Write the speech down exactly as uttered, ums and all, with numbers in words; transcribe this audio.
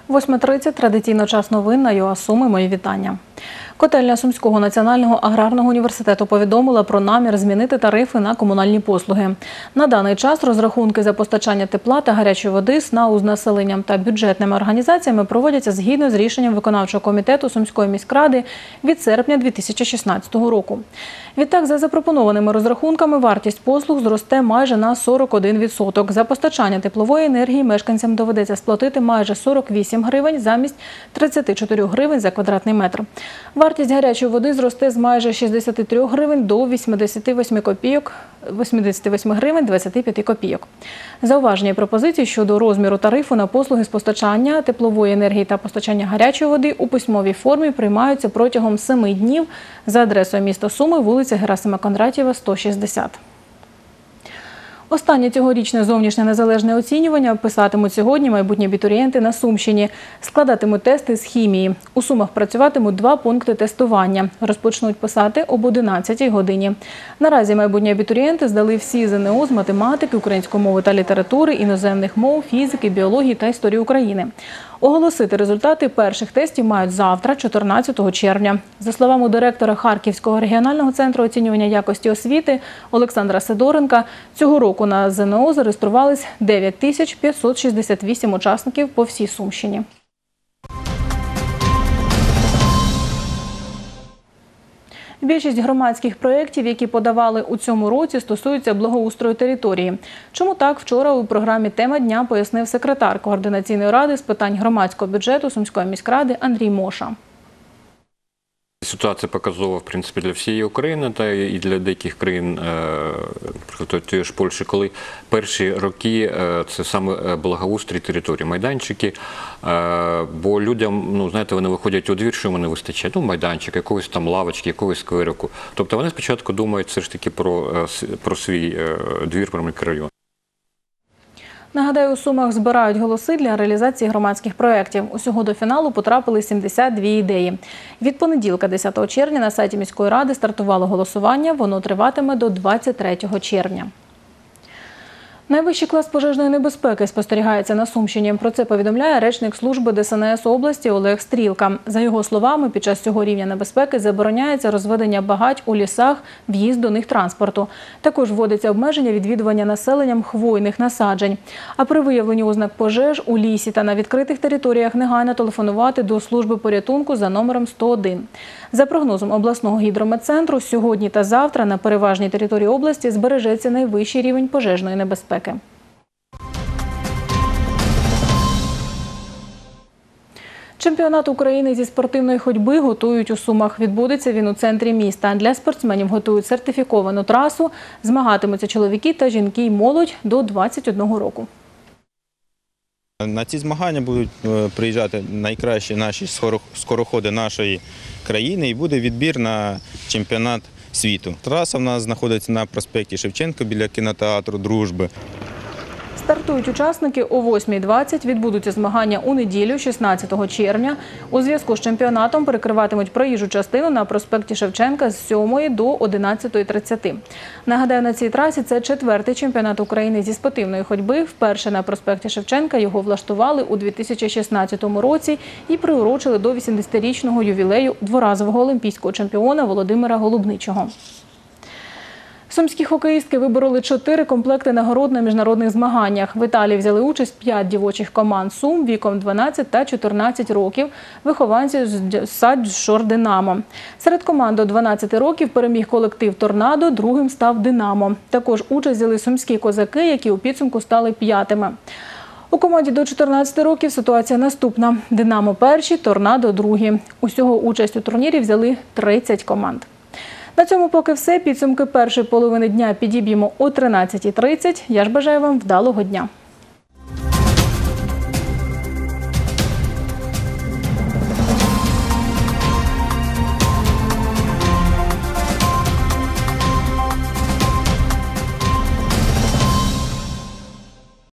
восьма тридцять, традиційно час новин на ЮА Суми. Мої вітання. Котельня Сумського національного аграрного університету повідомила про намір змінити тарифи на комунальні послуги. На даний час розрахунки за постачання тепла та гарячої води СНАУ з населенням та бюджетними організаціями проводяться згідно з рішенням виконавчого комітету Сумської міськради від серпня дві тисячі шістнадцятого року. Відтак, за запропонованими розрахунками, вартість послуг зросте майже на сорок один відсоток. За постачання теплової енергії мешканцям доведеться сплатити майже сорок вісім гривень замість тридцяти чотирьох гривень за квадратний метр. Вартість гарячої води зросте з майже шістдесяти трьох гривень до вісімдесяти восьми копійок, вісімдесяти восьми гривень двадцяти п'яти копійок. Зауваження і пропозиції щодо розміру тарифу на послуги з постачання теплової енергії та постачання гарячої води у письмовій формі приймаються протягом семи днів за адресою міста Суми, вулиця Герасима Кондратєва, сто шістдесят. Останнє цьогорічне зовнішнє незалежне оцінювання писатимуть сьогодні майбутні абітурієнти на Сумщині. Складатимуть тести з хімії. У Сумах працюватимуть два пункти тестування. Розпочнуть писати об одинадцятій годині. Наразі майбутні абітурієнти здали всі ЗНО з математики, української мови та літератури, іноземних мов, фізики, біології та історії України. Оголосити результати перших тестів мають завтра, чотирнадцятого червня. За словами директора Харківського регіонального центру оцінювання якості освіти Олександра Сидоренка, цього року на ЗНО зареєструвались дев'ять тисяч п'ятсот шістдесят вісім учасників по всій Сумщині. Більшість громадських проєктів, які подавали у цьому році, стосуються благоустрою території. Чому так, вчора у програмі «Тема дня» пояснив секретар Координаційної ради з питань громадського бюджету Сумської міськради Андрій Моша. Ситуація показова, в принципі, для всієї України та і для деяких країн, наприклад, тієї ж Польщі, коли перші роки це саме благоустрій території, майданчики, бо людям, ну, знаєте, вони виходять у двір, що йому не вистачає, ну, майданчик, якогось там лавочки, якогось скверику. Тобто вони спочатку думають все ж таки про, про свій двір, про мікрорайон. Нагадаю, у Сумах збирають голоси для реалізації громадських проєктів. Усього до фіналу потрапили сімдесят дві ідеї. Від понеділка, десятого червня, на сайті міської ради стартувало голосування. Воно триватиме до двадцять третього червня. Найвищий клас пожежної небезпеки спостерігається на Сумщині. Про це повідомляє речник служби Де Ес En Ес області Олег Стрілка. За його словами, під час цього рівня небезпеки забороняється розведення багать у лісах, в'їзд до них транспорту. Також вводиться обмеження відвідування населенням хвойних насаджень. А при виявленні ознак пожеж у лісі та на відкритих територіях негайно телефонувати до служби порятунку за номером сто один. За прогнозом обласного гідрометцентру, сьогодні та завтра на переважній території області збережеться найвищий рівень пожежної небезпеки. Чемпіонат України зі спортивної ходьби готують у Сумах. Відбудеться він у центрі міста. Для спортсменів готують сертифіковану трасу. Змагатимуться чоловіки та жінки й молодь до двадцять одного року. На ці змагання будуть приїжджати найкращі наші скороходи нашої країни і буде відбір на чемпіонат світу. Траса в нас знаходиться на проспекті Шевченка біля кінотеатру «Дружби». Стартують учасники о восьмій двадцять, відбудуться змагання у неділю, шістнадцятого червня. У зв'язку з чемпіонатом перекриватимуть проїжджу частину на проспекті Шевченка з сьомої до одинадцятої тридцяти. Нагадаю, на цій трасі це четвертий чемпіонат України зі спортивної ходьби. Вперше на проспекті Шевченка його влаштували у дві тисячі шістнадцятому році і приурочили до вісімдесятирічного ювілею дворазового олімпійського чемпіона Володимира Голубничого. Сумські хокеїстки вибороли чотири комплекти нагород на міжнародних змаганнях. В Італії взяли участь п'ять дівочих команд Сум віком дванадцять та чотирнадцять років, вихованці з Саджшор Динамо. Серед команд до дванадцяти років переміг колектив «Торнадо», другим став «Динамо». Також участь взяли сумські козаки, які у підсумку стали п'ятими. У команді до чотирнадцяти років ситуація наступна. «Динамо» перші, «Торнадо» другі. Усього участь у турнірі взяли тридцять команд. На цьому поки все. Підсумки першої половини дня підіб'ємо о тринадцятій тридцять. Я ж бажаю вам вдалого дня.